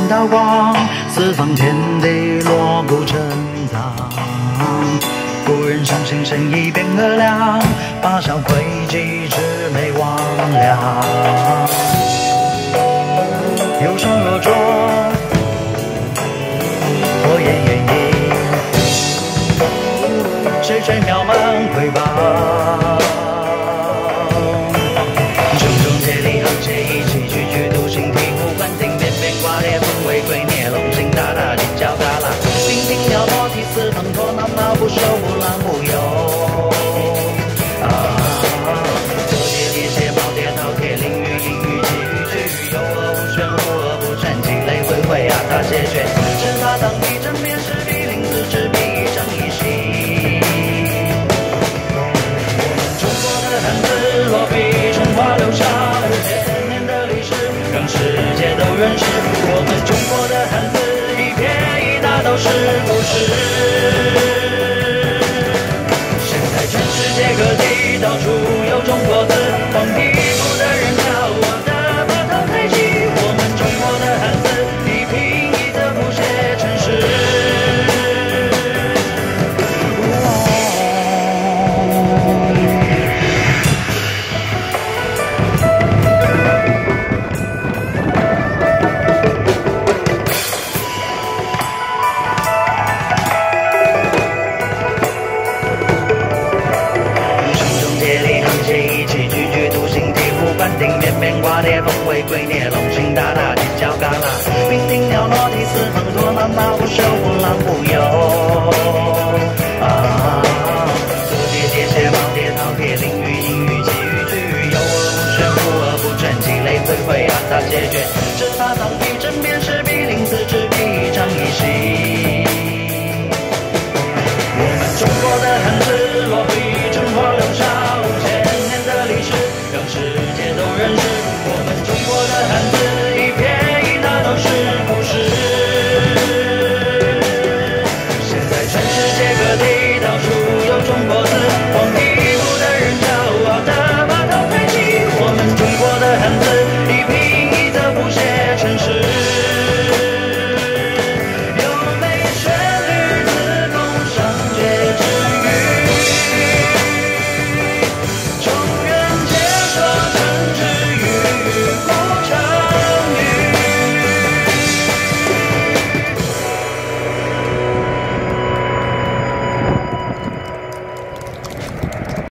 道光，四方天地锣鼓震荡。古人相信神一变而亮，八小诡计魑魅魍魉。有声若浊，火焰远映，谁吹渺茫瑰宝？种种接力沆瀣一气，句句独行，醍醐灌顶，变变卦裂，风为鬼孽，龙行大大，犄角旮旯，鸣听鸟落啼四方，驼脑马不收，无狼无有。左跌跌写，宝跌饕餮，淋雨阴雨，寄雨句雨，有恶无玄，无恶不全，积累回回啊，大解决。只怕当地正面是必令自知，必争一息。中国的汉字落笔成画，留下5千年的历史，让世界都认识我们中国的汉字，一撇一捺都是故事。现在全世界各地到处有中国字，黄皮肤的人骄傲地把头抬起，我们中国的汉字一拼一字谱写成诗。顶变变卦裂，风为鬼孽，龙行大大，犄角旮旯，鸣听鸟落啼四方，驼脑马不收。